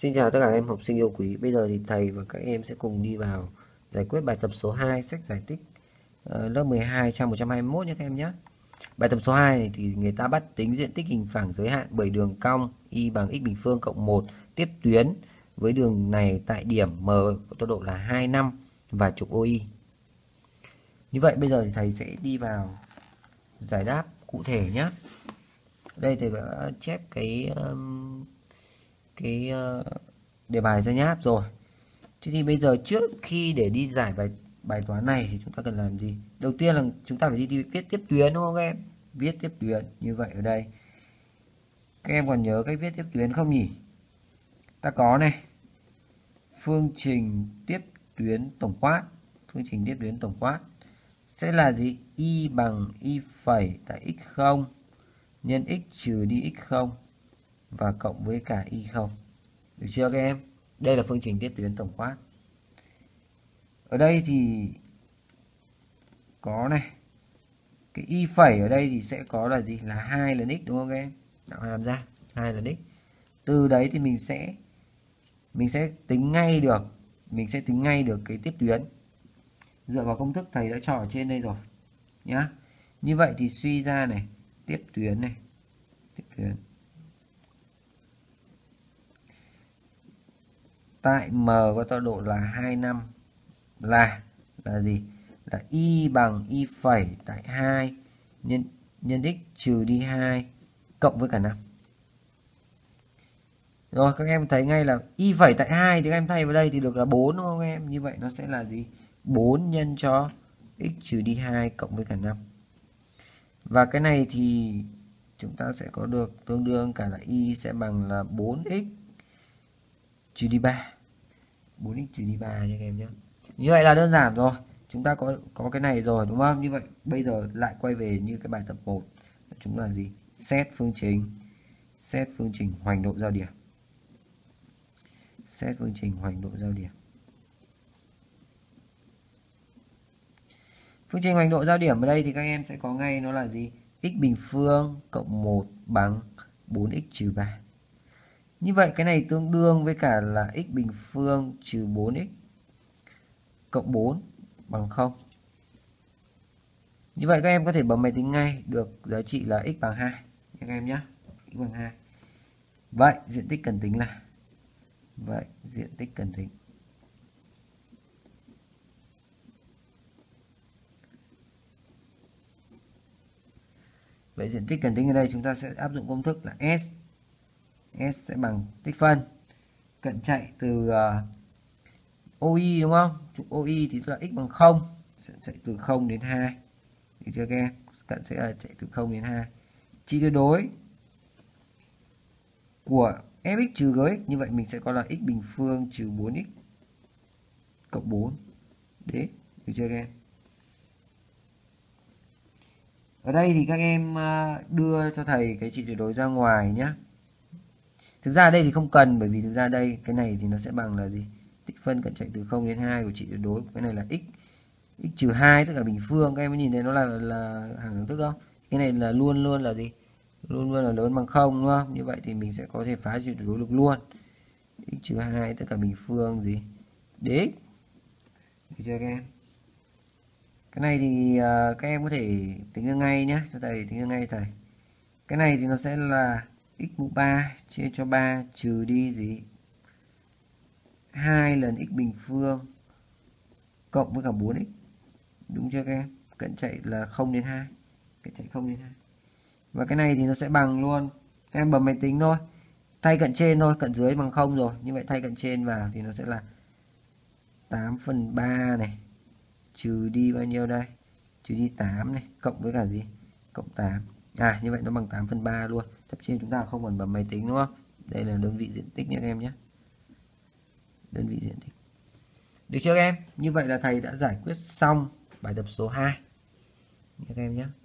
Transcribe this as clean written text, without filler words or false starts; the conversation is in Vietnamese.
Xin chào tất cả các em học sinh yêu quý. Bây giờ thì thầy và các em sẽ cùng đi vào giải quyết bài tập số 2 sách giải tích lớp 12 trang 121 nhé các em nhé. Bài tập số 2 này thì người ta bắt tính diện tích hình phẳng giới hạn bởi đường cong y bằng x bình phương cộng 1 tiếp tuyến với đường này tại điểm M có tọa độ là 25 và trục OI. Như vậy bây giờ thì thầy sẽ đi vào giải đáp cụ thể nhé. Đây thầy đã chép cái đề bài ra nháp rồi. Thế thì bây giờ trước khi để đi giải bài toán này thì chúng ta cần làm gì? Đầu tiên là chúng ta phải đi viết tiếp tuyến đúng không các em? Viết tiếp tuyến. Như vậy ở đây các em còn nhớ cách viết tiếp tuyến không nhỉ? Ta có này. Phương trình tiếp tuyến tổng quát. Phương trình tiếp tuyến tổng quát sẽ là gì? Y bằng y phẩy tại x0 nhân x trừ đi x0 và cộng với cả y0. Được chưa các em? Đây là phương trình tiếp tuyến tổng quát. Ở đây thì có này. Cái y phẩy ở đây thì sẽ có là gì? Là 2 lần x đúng không các em? Đạo hàm ra 2 lần x. Từ đấy thì mình sẽ tính ngay được. Mình sẽ tính ngay được cái tiếp tuyến. Dựa vào công thức thầy đã cho ở trên đây rồi. Nhá. Như vậy thì suy ra này. Tiếp tuyến này. Tiếp tuyến. Tại M có tọa độ là 25 là gì? Là y bằng y phẩy tại 2 nhân x trừ đi 2 cộng với cả 5. Rồi các em thấy ngay là y phẩy tại 2 thì các em thay vào đây thì được là 4 đúng không các em? Như vậy nó sẽ là gì? 4 nhân cho x trừ đi 2 cộng với cả 5. Và cái này thì chúng ta sẽ có được tương đương cả là y sẽ bằng là 4x trừ đi 3. 4x trừ đi 3 nha các em nhé. Như vậy là đơn giản rồi. Chúng ta có cái này rồi đúng không? Như vậy bây giờ lại quay về như cái bài tập 1. Chúng là gì? Xét phương trình hoành độ giao điểm. Xét phương trình hoành độ giao điểm. Phương trình hoành độ giao điểm ở đây thì các em sẽ có ngay nó là gì? X bình phương cộng 1 bằng 4x trừ 3. Như vậy cái này tương đương với cả là x bình phương trừ 4x cộng 4 bằng 0. Như vậy các em có thể bấm máy tính ngay được giá trị là x bằng 2 nha các em nhé. X bằng 2. Vậy diện tích cần tính là diện tích cần tính ở đây chúng ta sẽ áp dụng công thức là S sẽ bằng tích phân cận chạy từ OI đúng không? Trục OI thì là x bằng 0 sẽ chạy từ 0 đến 2. Được chưa các em? Cận sẽ là chạy từ 0 đến 2. Trị tuyệt đối của fx trừ gx như vậy mình sẽ có là x bình phương trừ 4x cộng 4. Đấy, được chưa các em? Ở đây thì các em đưa cho thầy cái trị tuyệt đối ra ngoài nhé. Thực ra đây thì không cần, bởi vì thực ra đây cái này thì nó sẽ bằng là gì? Tích phân cận chạy từ 0 đến 2 của trị tuyệt đối. Cái này là x trừ 2 tức là bình phương. Các em có nhìn thấy nó là hàng đẳng thức không? Cái này là luôn luôn là gì? Luôn luôn là lớn bằng 0 đúng không? Như vậy thì mình sẽ có thể phá trị tuyệt đối được luôn. X trừ 2 tất cả bình phương gì? Dx. Được chưa các em? Cái này thì các em có thể tính ra ngay nhé. Cho thầy tính ra ngay thầy. Cái này thì nó sẽ là x mũ 3 chia cho 3 trừ đi gì? 2 lần x bình phương cộng với cả 4x. Đúng chưa các em? Cận chạy là 0 đến 2. Cận chạy 0 đến 2. Và cái này thì nó sẽ bằng luôn. Các em bấm máy tính thôi. Thay cận trên thôi, cận dưới bằng 0 rồi. Như vậy thay cận trên vào thì nó sẽ là 8/3 này. Trừ đi bao nhiêu đây? Trừ đi 8 này, cộng với cả gì? Cộng 8. Như vậy nó bằng 8/3 luôn. Thậm chí chúng ta không cần bấm máy tính đúng không? Đây là đơn vị diện tích nhé các em nhé. Đơn vị diện tích. Được chưa các em? Như vậy là thầy đã giải quyết xong bài tập số 2 nha các em nhé.